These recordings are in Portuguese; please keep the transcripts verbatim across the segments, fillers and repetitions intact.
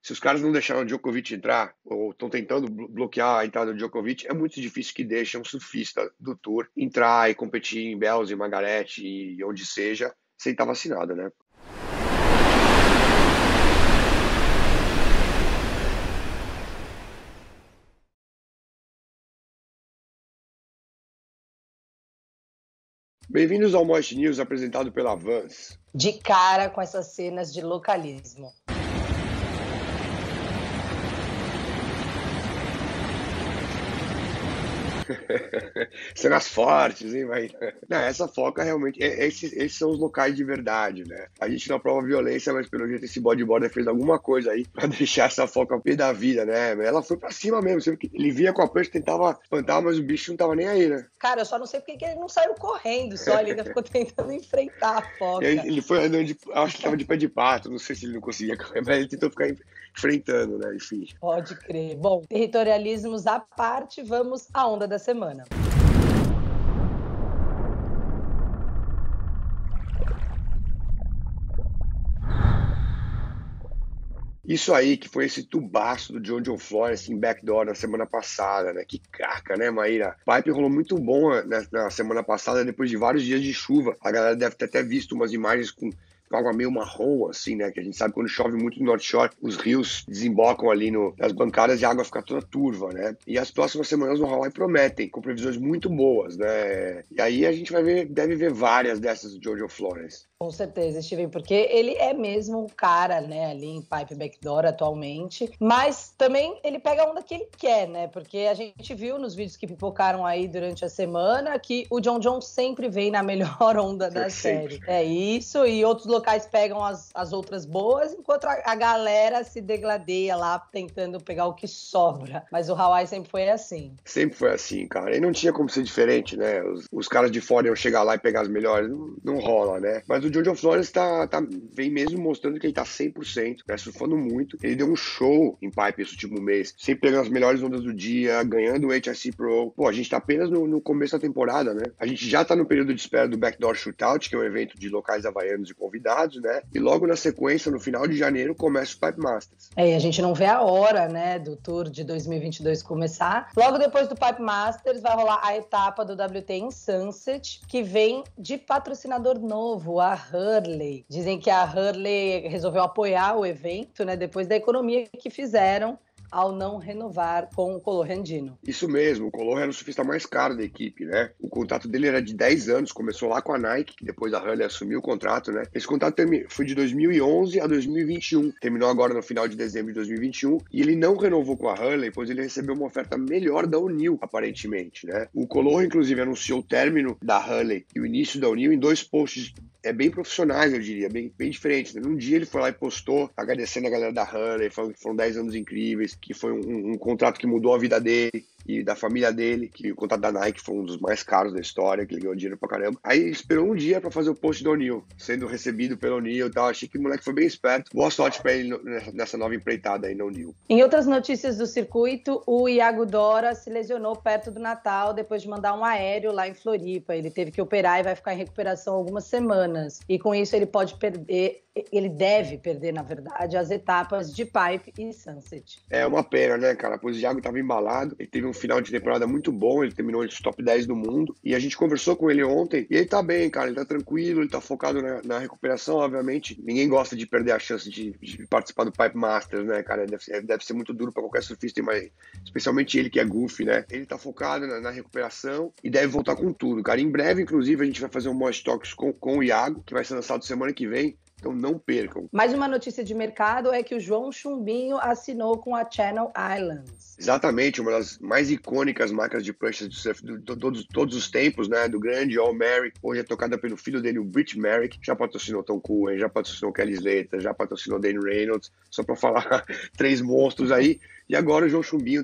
Se os caras não deixaram o Djokovic entrar, ou estão tentando bloquear a entrada do Djokovic, é muito difícil que deixem um surfista do Tour entrar e competir em Bells e Margaret e onde seja, sem estar vacinado, né? Bem-vindos ao Moist News, apresentado pela Vans. De cara com essas cenas de localismo. Cenas fortes, hein, vai? Não, essa foca realmente, é, esses, esses são os locais de verdade, né? A gente não aprova violência, mas pelo jeito esse bodyboarder fez alguma coisa aí pra deixar essa foca pé da vida, né? Ela foi pra cima mesmo, sempre que ele vinha com a prancha, tentava espantar, mas o bicho não tava nem aí, né? Cara, eu só não sei porque que ele não saiu correndo só, ele ainda ficou tentando enfrentar a foca. Ele, ele foi andando de, acho que tava de pé de pato, não sei se ele não conseguia correr, mas ele tentou ficar enfrentando, né? Enfim. Pode crer. Bom, territorialismos à parte, vamos à onda da semana. Isso aí, que foi esse tubaço do John John Florence em backdoor na semana passada, né? Que caca, né, Maíra? Pipe rolou muito bom na, na semana passada, depois de vários dias de chuva. A galera deve ter até visto umas imagens com água meio marrom, assim, né? Que a gente sabe que quando chove muito no North Shore, os rios desembocam ali no, nas bancadas e a água fica toda turva, né? E as próximas semanas no Hawaii prometem, com previsões muito boas, né? E aí a gente vai ver, deve ver várias dessas do Jojo Florence. Com certeza, Steven, porque ele é mesmo o cara, né, ali em Pipe Backdoor atualmente, mas também ele pega a onda que ele quer, né, porque a gente viu nos vídeos que pipocaram aí durante a semana que o John John sempre vem na melhor onda da série. É isso, e outros locais pegam as, as outras boas, enquanto a, a galera se degladeia lá tentando pegar o que sobra, mas o Hawaii sempre foi assim. Sempre foi assim, cara, e não tinha como ser diferente, né, os, os caras de fora iam chegar lá e pegar as melhores, não, não rola, né, mas o Jojo Florence tá, tá, vem mesmo mostrando que ele tá cem por cento, né, surfando muito. Ele deu um show em Pipe esse último mês, sempre pegando as melhores ondas do dia, ganhando o H S C Pro. Pô, a gente tá apenas no, no começo da temporada, né? A gente já tá no período de espera do Backdoor Shootout, que é um evento de locais havaianos e convidados, né? E logo na sequência, no final de janeiro, começa o Pipe Masters. É, e a gente não vê a hora, né, do Tour de dois mil e vinte e dois começar. Logo depois do Pipe Masters, vai rolar a etapa do W T em Sunset, que vem de patrocinador novo, a Hurley. Dizem que a Hurley resolveu apoiar o evento, né, depois da economia que fizeram ao não renovar com o Color Andino. Isso mesmo, o Color era o surfista mais caro da equipe, né? O contrato dele era de dez anos, começou lá com a Nike, que depois a Hurley assumiu o contrato, né? Esse contrato foi de dois mil e onze a dois mil e vinte e um, terminou agora no final de dezembro de dois mil e vinte e um, e ele não renovou com a Hurley, pois ele recebeu uma oferta melhor da O'Neill, aparentemente, né? O Color, inclusive, anunciou o término da Hurley e o início da O'Neill em dois posts é bem profissionais, eu diria, bem, bem diferentes. Né? Num dia ele foi lá e postou, agradecendo a galera da Hurley, falando que foram dez anos incríveis, que foi um, um contrato que mudou a vida dele e da família dele, que o contrato da Nike foi um dos mais caros da história, que ele ganhou dinheiro pra caramba. Aí ele esperou um dia pra fazer o post do O'Neill, sendo recebido pelo O'Neill e tal. Achei que o moleque foi bem esperto. Boa sorte pra ele nessa nova empreitada aí no O'Neill. Em outras notícias do circuito, o Iago Dora se lesionou perto do Natal depois de mandar um aéreo lá em Floripa. Ele teve que operar e vai ficar em recuperação algumas semanas. E com isso ele pode perder, ele deve perder, na verdade, as etapas de Pipe e Sunset. É uma pena, né, cara? Pois o Iago tava embalado, ele teve um final de temporada muito bom, ele terminou entre os top dez do mundo, e a gente conversou com ele ontem, e ele tá bem, cara, ele tá tranquilo, ele tá focado na, na recuperação, obviamente. Ninguém gosta de perder a chance de, de participar do Pipe Masters, né, cara? Deve ser, deve ser muito duro pra qualquer surfista, mas especialmente ele que é goofy, né? Ele tá focado na, na recuperação e deve voltar com tudo, cara. Em breve, inclusive, a gente vai fazer um Moist Talks com, com o Iago, que vai ser lançado semana que vem. Então não percam. Mais uma notícia de mercado é que o João Chumbinho assinou com a Channel Islands. Exatamente, uma das mais icônicas marcas de pranchas de surf de todos, todos os tempos, né? Do grande All Merrick, hoje é tocada pelo filho dele, o Rich Merrick, já patrocinou Tom Cohen, já patrocinou Kelly Slater, já patrocinou Danny Reynolds, só para falar três monstros aí. E agora o João Chumbinho tá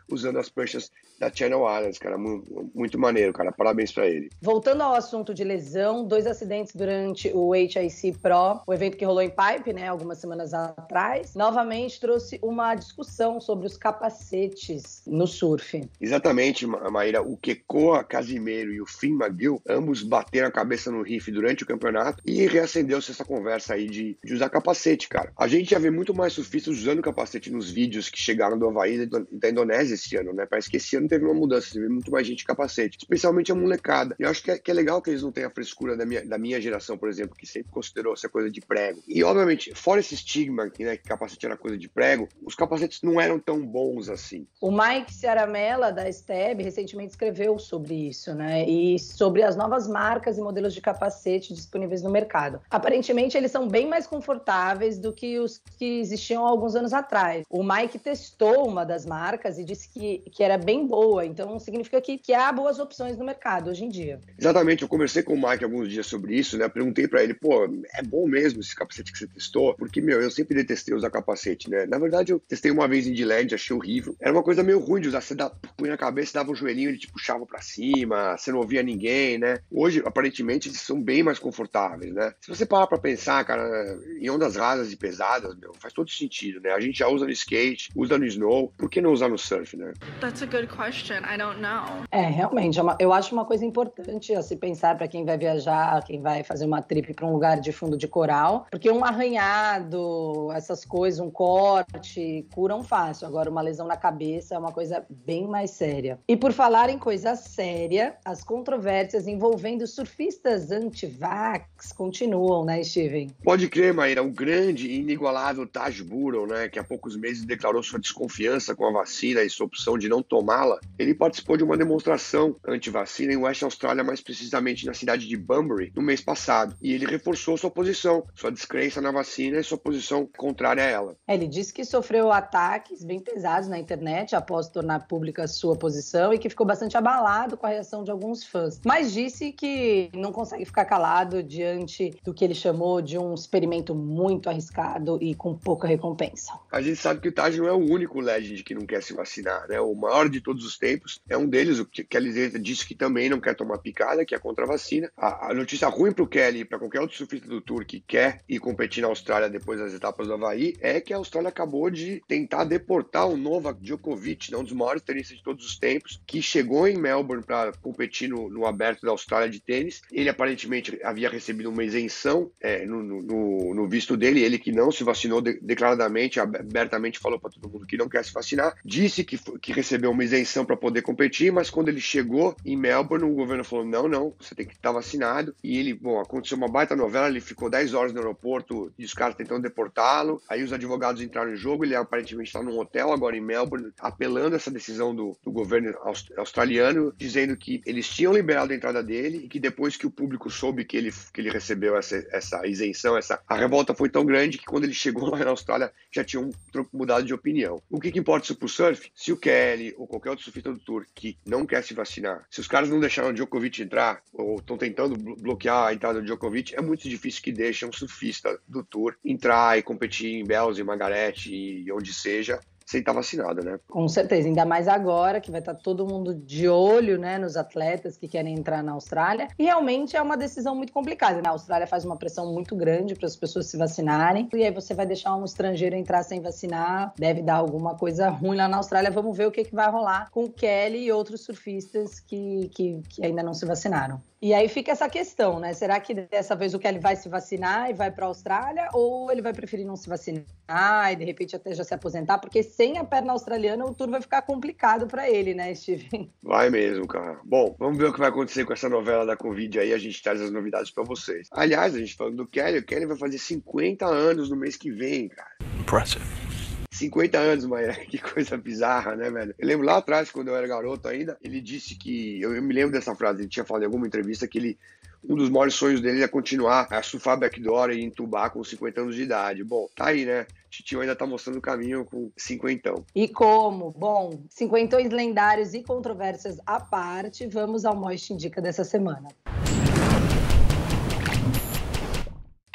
usando as pranchas da Channel Islands, cara. Muito, muito maneiro, cara. Parabéns pra ele. Voltando ao assunto de lesão, dois acidentes durante o H I C Pro, o evento que rolou em Pipe, né, algumas semanas atrás, novamente trouxe uma discussão sobre os capacetes no surf. Exatamente, Maíra. O Kekoa Casimiro e o Finn McGill, ambos bateram a cabeça no riff durante o campeonato e reacendeu-se essa conversa aí de, de usar capacete, cara. A gente já vê muito mais surfistas usando capacete nos vídeos que chegaram do Havaí e da Indonésia esse ano, né? Parece que esse ano teve uma mudança, você vê muito mais gente de capacete, especialmente a molecada. E eu acho que é, que é legal que eles não tenham a frescura da minha, da minha geração, por exemplo, que sempre considerou essa coisa de prego. E, obviamente, fora esse estigma que, né, que capacete era coisa de prego, os capacetes não eram tão bons assim. O Mike Ciaramella, da S T E B, recentemente escreveu sobre isso, né? E sobre as novas marcas e modelos de capacete disponíveis no mercado. Aparentemente, eles são bem mais confortáveis do que os que existiam há alguns anos atrás. O Mike testou uma das marcas e disse que, que era bem boa, então significa que, que há boas opções no mercado hoje em dia. Exatamente, eu conversei com o Mike alguns dias sobre isso, né? Perguntei pra ele, pô, é bom mesmo esse capacete que você testou? Porque, meu, eu sempre detestei usar capacete, né? Na verdade, eu testei uma vez em D-Land, achei horrível. Era uma coisa meio ruim de usar, você dá, punha na cabeça, dava um joelhinho, ele te puxava pra cima, você não ouvia ninguém, né? Hoje, aparentemente, eles são bem mais confortáveis, né? Se você parar pra pensar, cara, em ondas rasas e pesadas, meu, faz todo sentido, né? A gente já usa no skate, usa no snow, por que não usar no surf, né? That's a good question, I don't know. É, realmente, é uma, eu acho uma coisa importante a se pensar para quem vai viajar, quem vai fazer uma trip para um lugar de fundo de coral, porque um arranhado, essas coisas, um corte, curam fácil. Agora, uma lesão na cabeça é uma coisa bem mais séria. E por falar em coisa séria, as controvérsias envolvendo surfistas anti-vax continuam, né, Steven? Pode crer, Maíra, o grande e inigualável Taj Burrow, né, que há poucos meses declarou sua desconfiança com a vacina e sua opção de não tomá-la, ele participou de uma demonstração anti-vacina em West Austrália, mais precisamente na cidade de Bunbury, no mês passado. E ele reforçou sua posição, sua descrença na vacina e sua posição contrária a ela. Ele disse que sofreu ataques bem pesados na internet após tornar pública sua posição e que ficou bastante abalado com a reação de alguns fãs. Mas disse que não consegue ficar calado diante do que ele chamou de um experimento muito arriscado e com pouca recompensa. A gente sabe que o Taj não é o único legend que não quer se vacinar, né? O maior de todos os tempos é um deles. O Kelly Slater disse que também não quer tomar picada, que é contra a vacina. A, a notícia ruim para o Kelly e para qualquer outro surfista do Tour que quer ir competir na Austrália depois das etapas do Havaí é que a Austrália acabou de tentar deportar o Novak Djokovic, né, um dos maiores tenistas de todos os tempos, que chegou em Melbourne para competir no, no aberto da Austrália de tênis. Ele aparentemente havia recebido uma isenção é, no, no, no visto dele, ele que não se vacinou de, declaradamente, abertamente falou para todo mundo que não quer se vacinar, disse que, que recebeu uma isenção para poder competir, mas quando ele chegou em Melbourne, o governo falou, não, não, você tem que estar vacinado, e ele, bom, aconteceu uma baita novela, ele ficou dez horas no aeroporto e os caras tentando deportá-lo, aí os advogados entraram em jogo, ele aparentemente está num hotel agora em Melbourne, apelando essa decisão do, do governo australiano, dizendo que eles tinham liberado a entrada dele e que depois que o público soube que ele, que ele recebeu essa, essa isenção, essa, a revolta foi tão grande que quando ele chegou lá na Austrália já tinha um mudado de opinião. O que, que importa isso pro surf? Se o Kelly ou qualquer outro surfista do Tour que não quer se vacinar, se os caras não deixaram o Djokovic entrar ou estão tentando bloquear a entrada do Djokovic, é muito difícil que deixem um surfista do Tour entrar e competir em Bells, em Margaret e onde seja, sem estar vacinado, né? Com certeza, ainda mais agora que vai estar todo mundo de olho, né, nos atletas que querem entrar na Austrália. E realmente é uma decisão muito complicada, né? A Austrália faz uma pressão muito grande para as pessoas se vacinarem. E aí você vai deixar um estrangeiro entrar sem vacinar, deve dar alguma coisa ruim lá na Austrália. Vamos ver o que, que vai rolar com o Kelly e outros surfistas que, que, que ainda não se vacinaram. E aí fica essa questão, né? Será que dessa vez o Kelly vai se vacinar e vai para a Austrália? Ou ele vai preferir não se vacinar e de repente até já se aposentar? Porque sem a perna australiana o Tour vai ficar complicado para ele, né, Steven? Vai mesmo, cara. Bom, vamos ver o que vai acontecer com essa novela da Covid aí. A gente traz as novidades para vocês. Aliás, a gente falando do Kelly, o Kelly vai fazer cinquenta anos no mês que vem, cara. Impressive. cinquenta anos, Maíra, que coisa bizarra, né, velho? Eu lembro lá atrás, quando eu era garoto ainda, ele disse que, eu, eu me lembro dessa frase, ele tinha falado em alguma entrevista que ele, um dos maiores sonhos dele é continuar a surfar backdoor e entubar com cinquenta anos de idade. Bom, tá aí, né? Titio ainda tá mostrando o caminho com cinquentão. E como? Bom, cinquentões lendários e controvérsias à parte, vamos ao Moist Indica dessa semana. O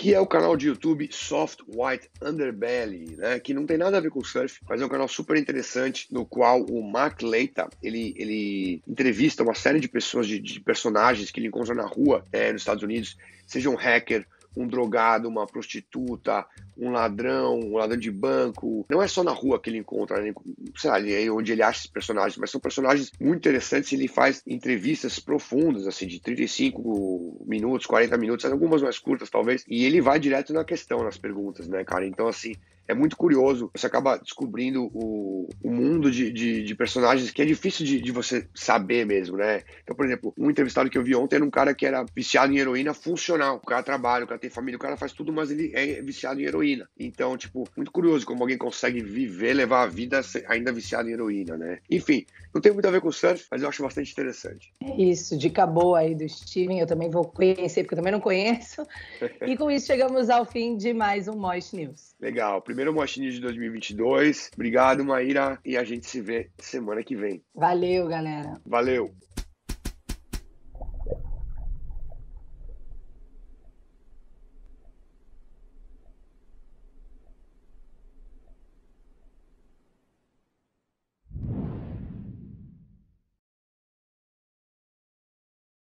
que é o canal de YouTube Soft White Underbelly, né? Que não tem nada a ver com surf, mas é um canal super interessante, no qual o Mark Leita, ele, ele entrevista uma série de pessoas, de, de personagens que ele encontra na rua, é, nos Estados Unidos, seja um hacker, um drogado, uma prostituta, um ladrão, um ladrão de banco. Não é só na rua que ele encontra, né? Sei lá, é onde ele acha esses personagens, mas são personagens muito interessantes. Ele faz entrevistas profundas, assim, de trinta e cinco minutos, quarenta minutos, algumas mais curtas, talvez, e ele vai direto na questão, nas perguntas, né, cara? Então, assim, é muito curioso, você acaba descobrindo o, o mundo de, de, de personagens que é difícil de, de você saber mesmo, né? Então, por exemplo, um entrevistado que eu vi ontem era um cara que era viciado em heroína funcional. O cara trabalha, o cara tem família, o cara faz tudo, mas ele é viciado em heroína. Então, tipo, muito curioso como alguém consegue viver, levar a vida ainda viciado em heroína, né? Enfim, não tem muito a ver com surf, mas eu acho bastante interessante. É isso, dica boa aí do Steven, eu também vou conhecer, porque eu também não conheço. E com isso chegamos ao fim de mais um Moist News. Legal, primeiro Moist News de dois mil e vinte e dois. Obrigado, Maíra, e a gente se vê semana que vem. Valeu, galera. Valeu!